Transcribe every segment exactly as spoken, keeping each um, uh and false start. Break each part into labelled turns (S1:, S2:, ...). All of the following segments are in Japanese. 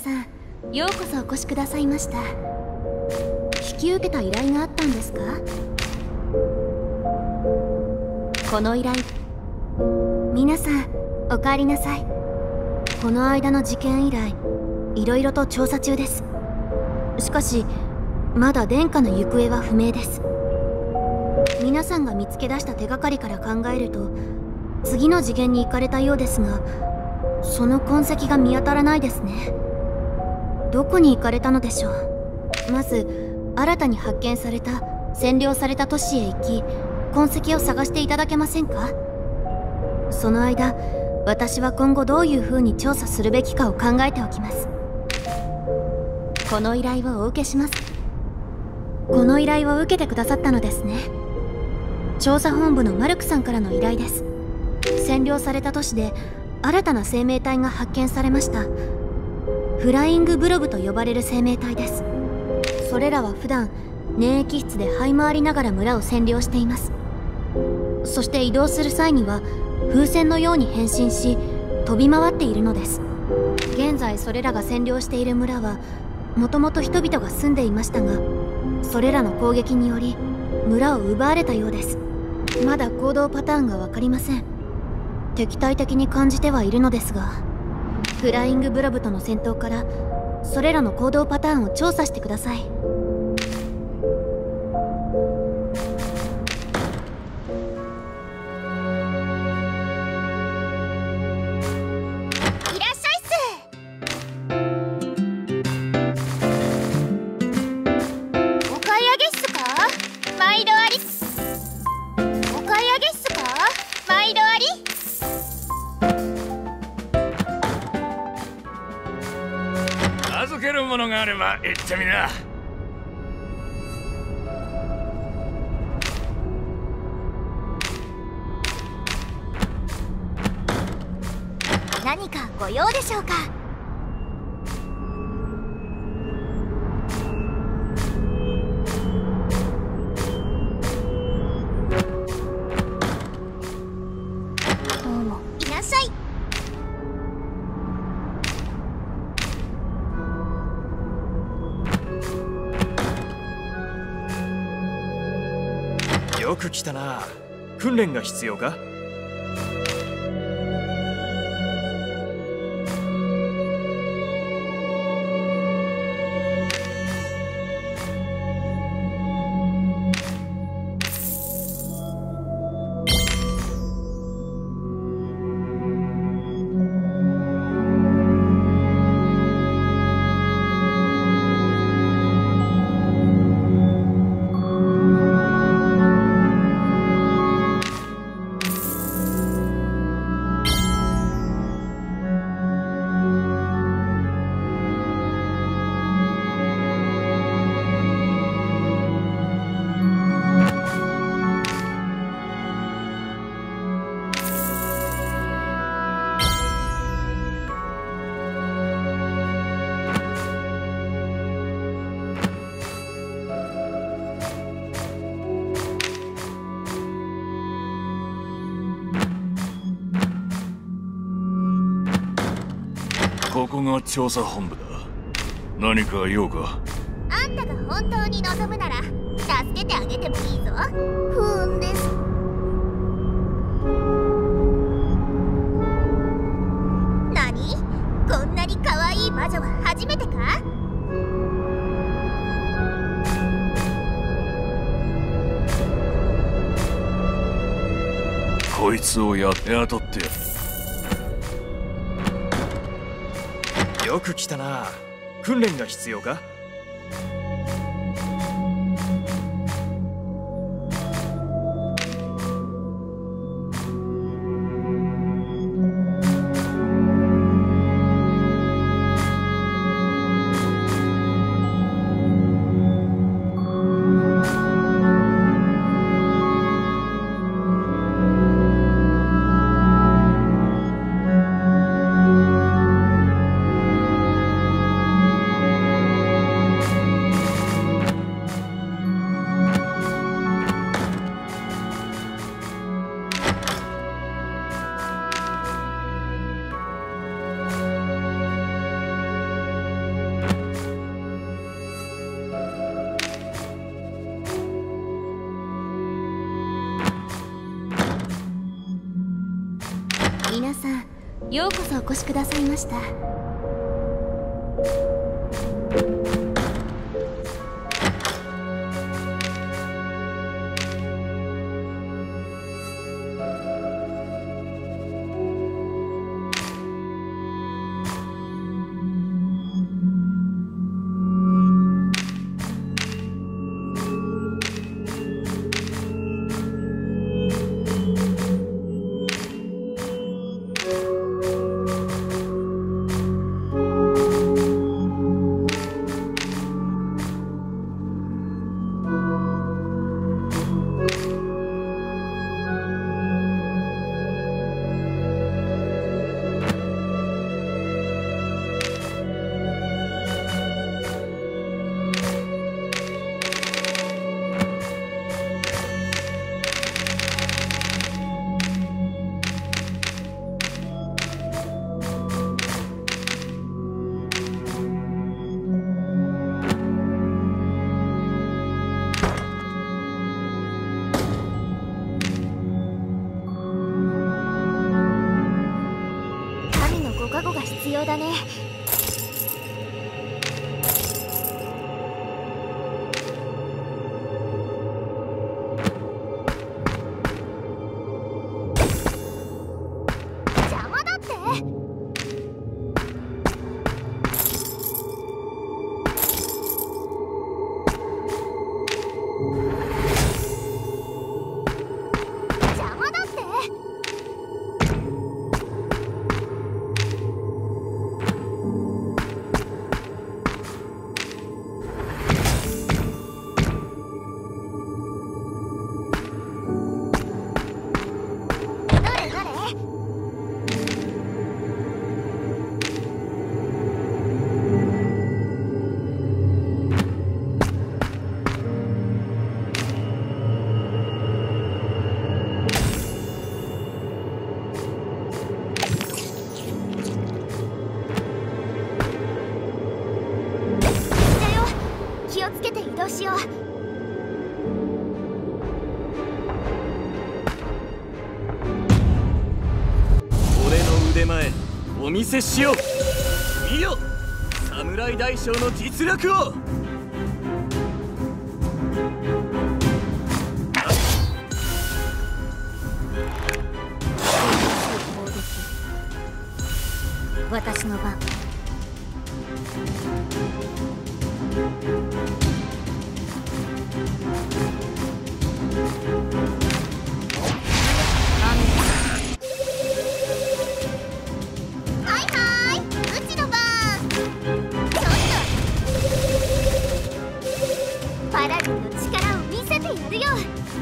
S1: さん、ようこそお越しくださいました。引き受けた依頼があったんですか？この依頼、皆さんお帰りなさい。この間の事件以来、いろいろと調査中です。しかしまだ殿下の行方は不明です。皆さんが見つけ出した手がかりから考えると、次の次元に行かれたようですが、その痕跡が見当たらないですね。どこに行かれたのでしょう。まず新たに発見された占領された都市へ行き、痕跡を探していただけませんか？その間、私は今後どういう風に調査するべきかを考えておきます。この依頼をお受けします。この依頼を受けてくださったのですね。調査本部のマルクさんからの依頼です。占領された都市で新たな生命体が発見されました。フライングブロブと呼ばれる生命体です。それらは普段粘液質で這い回りながら村を占領しています。そして移動する際には風船のように変身し、飛び回っているのです。現在それらが占領している村はもともと人々が住んでいましたが、それらの攻撃により村を奪われたようです。まだ行動パターンが分かりません。敵対的に感じてはいるのですが、フライングブロブとの戦闘からそれらの行動パターンを調査してください。い
S2: らっしゃいっす。お買い上げっすか？毎度あり。お買い上げっすか？毎度あり。
S3: 預けるものがあれば言ってみな。
S2: 何かご用でしょうか？どうもいらっしゃい。
S4: よく来たな。訓練が必要か？
S3: ここが調査本部だ。何か用か？
S2: あんたが本当に望むなら助けてあげてもいいぞ。不運です。何？こんなに可愛い魔女は初めてか？
S3: こいつをや雇ってやる。
S4: よく来たな。訓練が必要か？
S1: さん、ようこそお越しくださいました。
S2: 必要だね。邪魔だって。邪魔だって。気をつけて移動しよう。
S4: 俺の腕前お見せしよう。見よ、侍大将の実力を。
S1: 私の番。
S2: はいはーい、うちの番。ちょっとパラディンの力を見せてやるよ。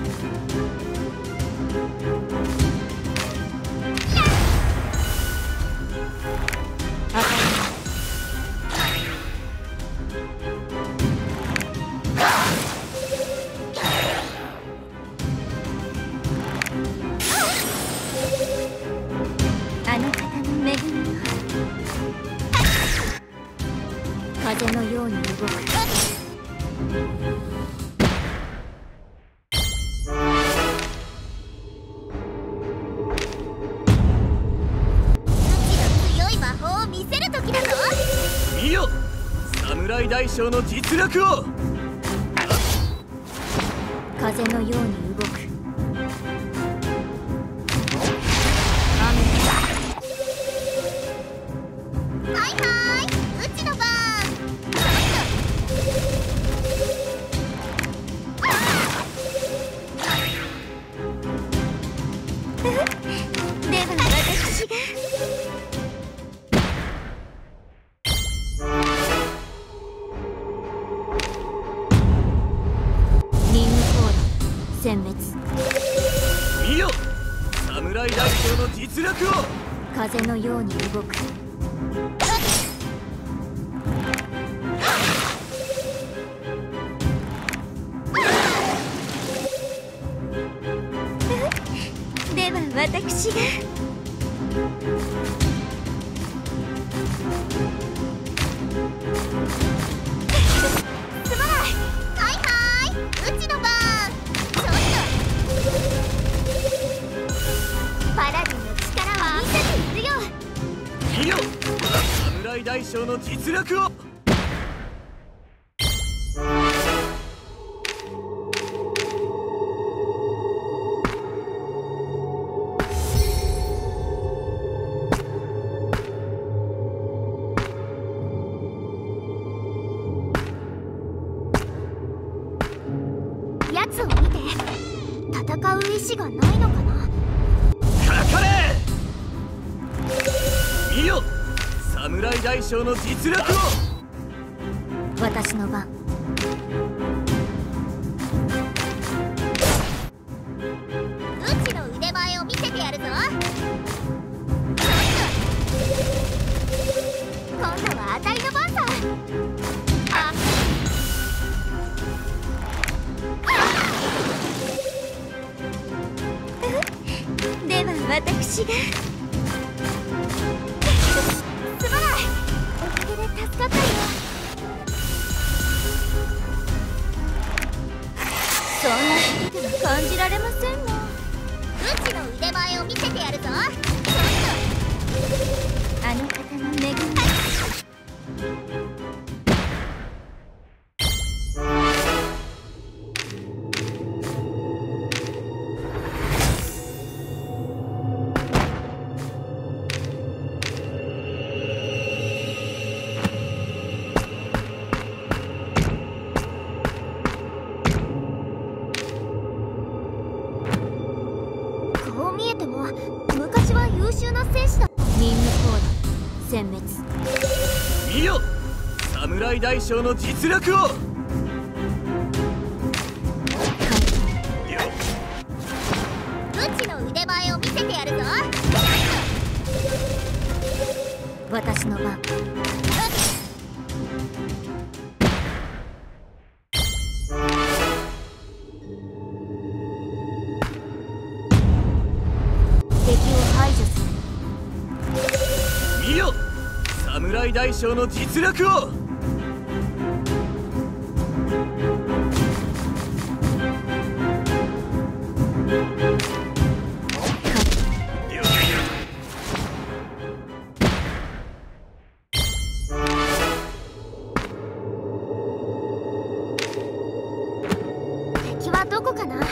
S1: あの方の恵みの風のように動く。
S2: 強い魔法を見せる時だぞ。
S4: 見よ、侍大将の実力を。
S1: 風のように動く。
S2: はいはーい、うちの番。ちょっ
S1: とでは私が。任務コード殲滅。
S4: 見よ、侍大将の実力を。
S1: 風のように動く。では私が。
S2: すまない。はいはーい、うちの番。ちょっとパラディンの力を見せてやるよ。
S4: 侍大将の実力を。
S2: やつを見て、戦う意志がないのかな。
S4: かかれ。見よ、侍大将の実力を。
S1: 私の番。
S2: うちの腕前を見せてやるぞ。今度はあたいの番さ。あ
S1: では私が。
S2: すまない。おかげで助かったよ。
S1: そんな引きでは感じられませんの。
S2: うちの腕前を見せてやるぞ。
S1: あの方の恵み。
S2: こう見えても昔は優秀な戦士だ。
S1: 任務コード殲滅。
S4: 見よ、侍大将の実力を。
S2: うちの腕前を見せてやるぞ。
S1: 私の番。敵を排除する。
S4: 見よ、侍大将の実力を。
S2: 敵はどこかな。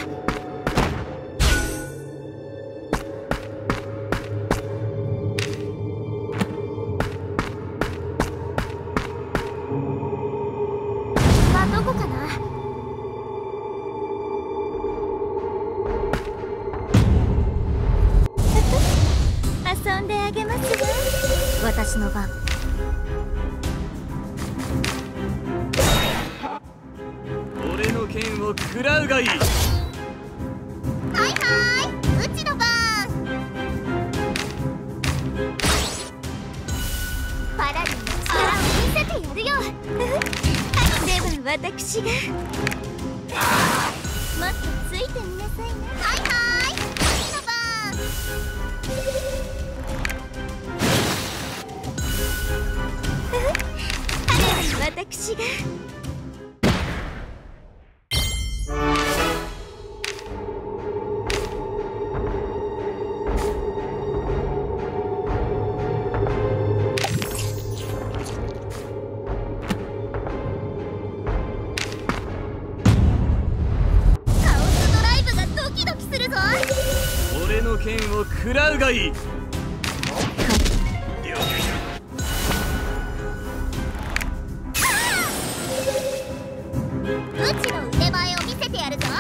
S2: どこかな。
S1: 遊んであげますわ。私の番。
S4: 俺の剣を食らうがいい。
S2: はいはい、うちの番。パラディンの力を見せてやるよ。
S1: では私が。もっとついてみなさいな。
S2: はいはい、うちの番。
S1: 私が。
S4: 俺の剣を食らうがいい。
S2: うちの腕前を見せてやるぞ。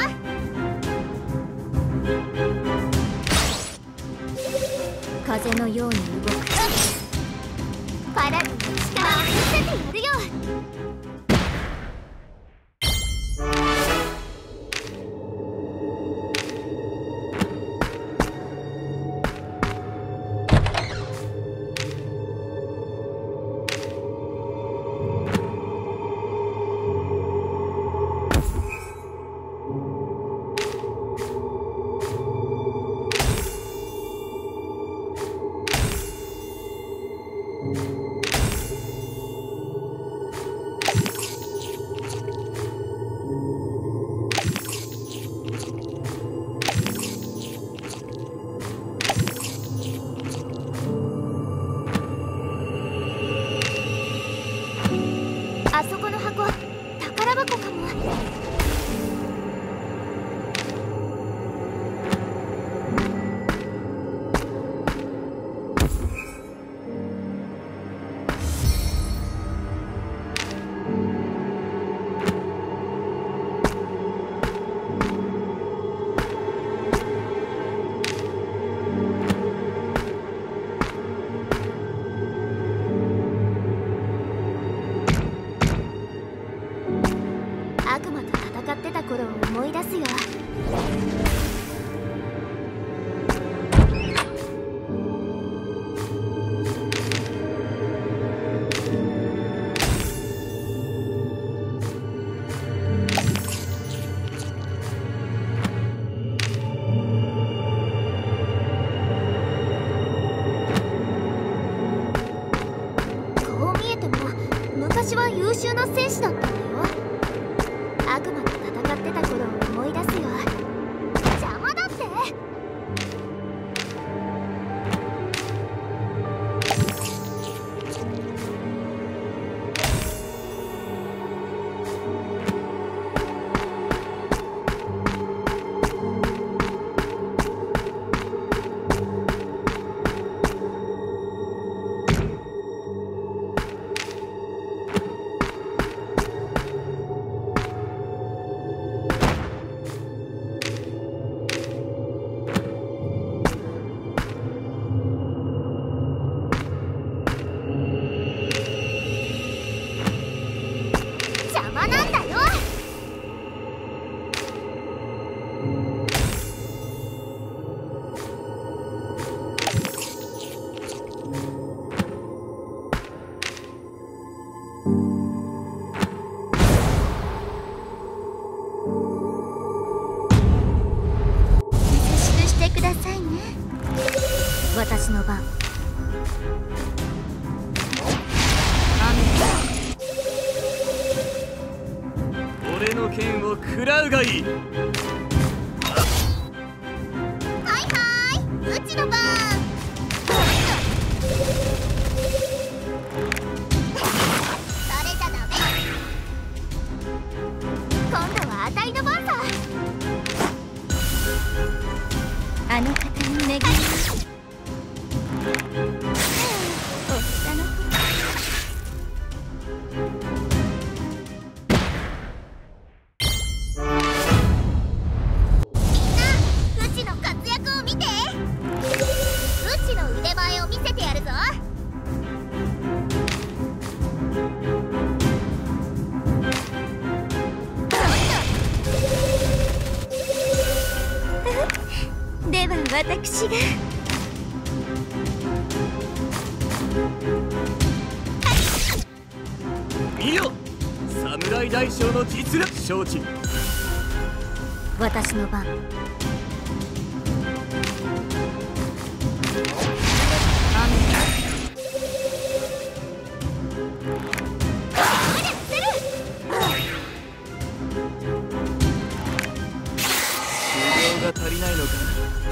S1: 風のように動く。
S2: パラディンの力を見せてやるよ。 の戦士だったんだよ。悪魔と戦ってた頃を思い出すよ。邪魔だって。
S1: 私の番。
S4: 俺の剣を食らうがいい。
S2: はいはい、うちの番。それじゃダメ。今度はあたいの番さ。
S1: あの方に巡りでは私が。
S4: 見よ、侍大将の実力。承知。
S1: 私の番。
S4: 修行が足りないのか。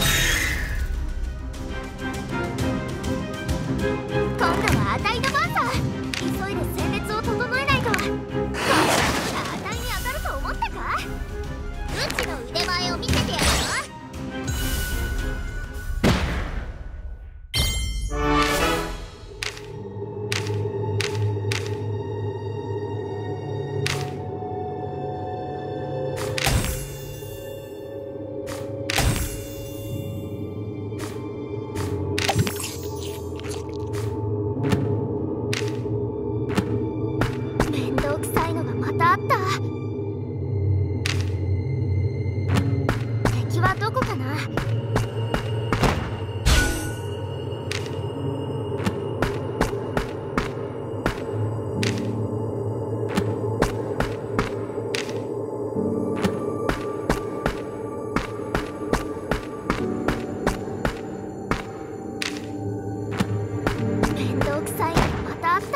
S2: 今度はあたいの番さ。急いで戦列を整えないと。あたいに当たると思ったか。うちの腕前を見せてやるぞ。敵はどこかな。面倒くさいのがまたあった。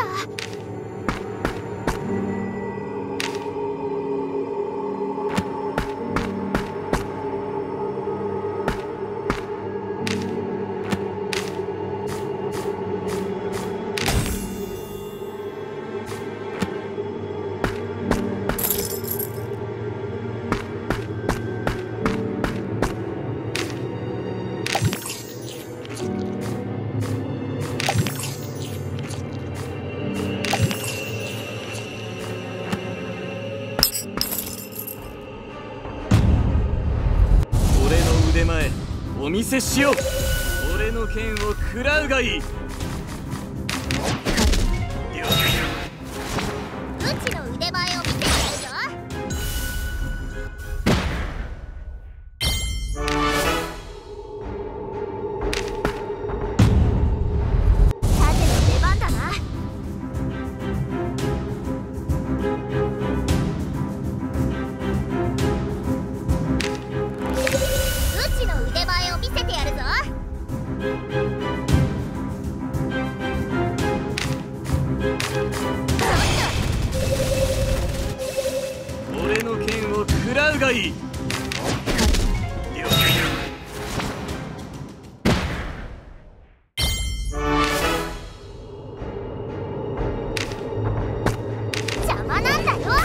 S4: 腕前お見せしよう。俺の剣を食らうがいい。
S2: うちの腕前を見せてやるぞ。盾の出番だな。うちの腕前を見せてやるぞ。
S4: がいい。了解。
S2: 邪魔なんだよ。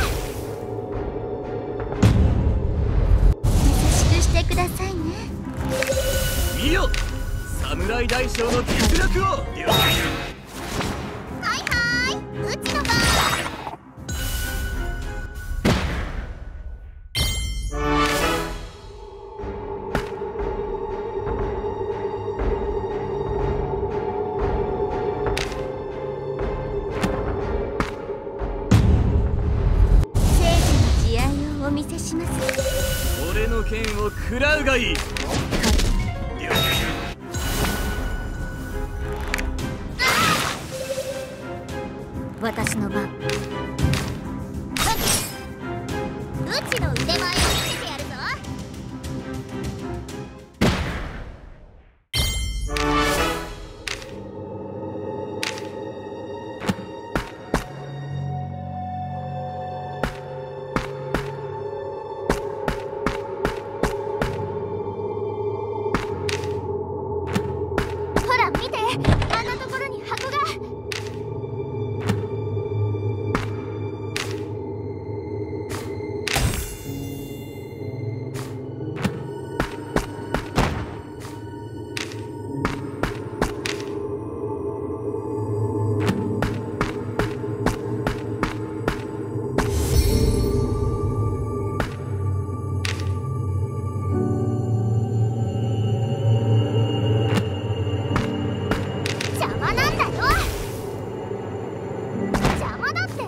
S1: 優しくしてくださいね。
S4: 見よ、侍大将の実力を。了解。
S2: はいはーい、うちの番。
S1: お見せします。
S4: 俺の剣を食らうがいい。了解。
S1: 私の番。
S2: うちの腕前を見せてやるぞ。ほら見て、あんなところに箱が。邪魔なんだよ。邪魔だって。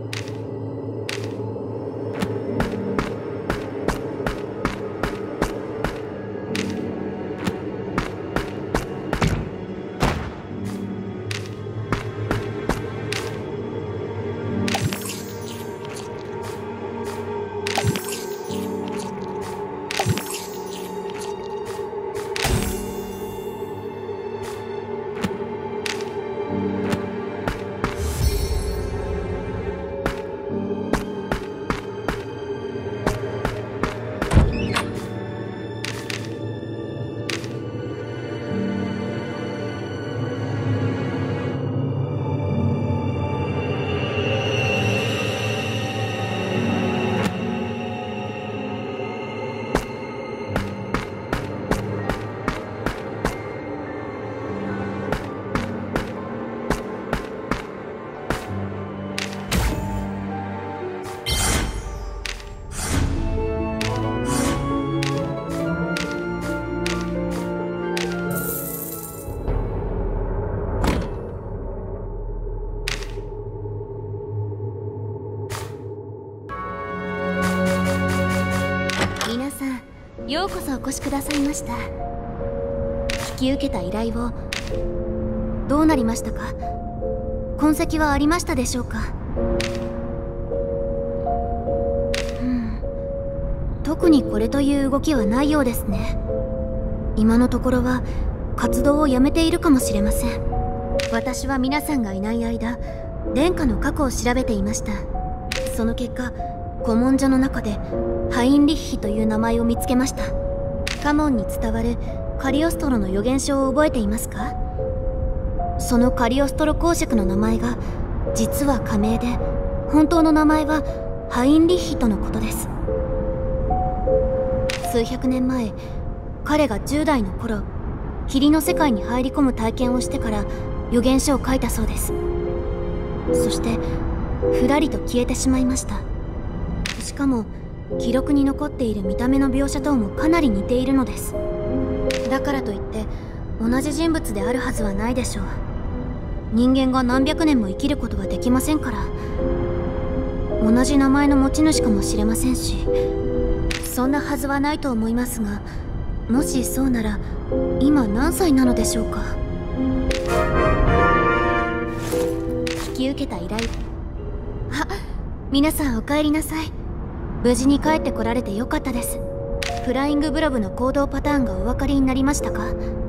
S1: 皆さん、ようこそお越しくださいました。引き受けた依頼をどうなりましたか？痕跡はありましたでしょうか？うん、特にこれという動きはないようですね。今のところは活動をやめているかもしれません。私は皆さんがいない間、殿下の過去を調べていました。その結果、古文書の中でハインリッヒという名前を見つけました。カモンに伝わるカリオストロの予言書を覚えていますか？そのカリオストロ公爵の名前が実は仮名で、本当の名前はハインリッヒとのことです。数百年前、彼がじゅう代の頃、霧の世界に入り込む体験をしてから予言書を書いたそうです。そしてふらりと消えてしまいました。しかも記録に残っている見た目の描写ともかなり似ているのです。だからといって同じ人物であるはずはないでしょう。人間が何百年も生きることはできませんから。同じ名前の持ち主かもしれませんし、そんなはずはないと思いますが、もしそうなら今何歳なのでしょうか？引き受けた依頼。あ、皆さんお帰りなさい。無事に帰ってこられてよかったです。フライングブロブの行動パターンがお分かりになりましたか？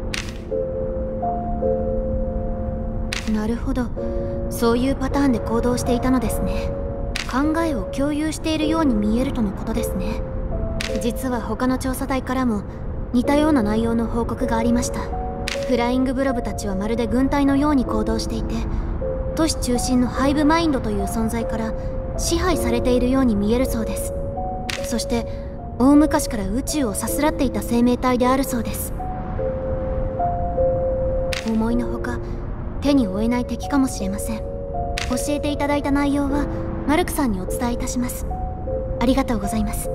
S1: なるほど、そういうパターンで行動していたのですね。考えを共有しているように見えるとのことですね。 実は他の調査隊からも似たような内容の報告がありました。フライングブロブたちはまるで軍隊のように行動していて、都市中心のハイブマインドという存在から支配されているように見えるそうです。そして大昔から宇宙をさすらっていた生命体であるそうです。思いのほか手に負えない敵かもしれません。教えていただいた内容はマルクさんにお伝えいたします。ありがとうございます。